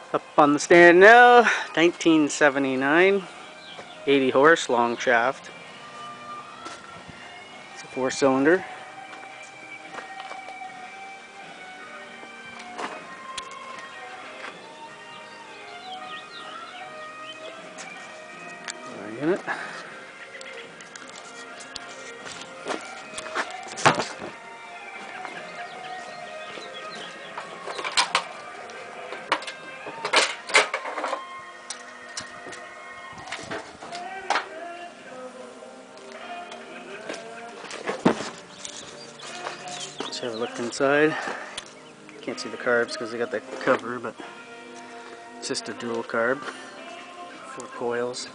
Up on the stand now, 1979, 80 horse, long shaft. It's a 4-cylinder. Unit. Let's have a look inside. Can't see the carbs because they got the cover, but it's just a dual carb, 4 coils.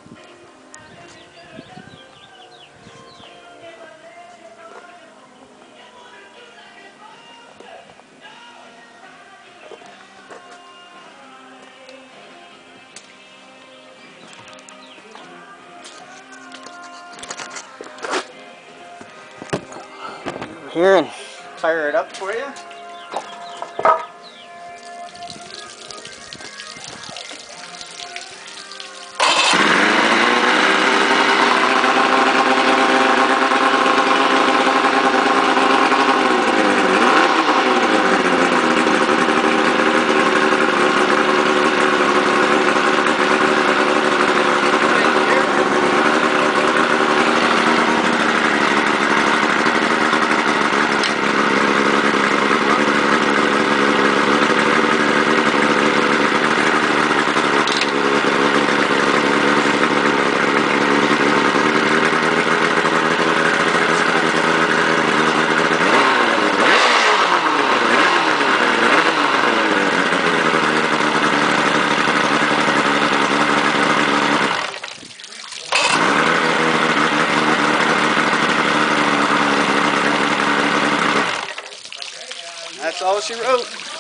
Here and fire it up for you. That's all she wrote.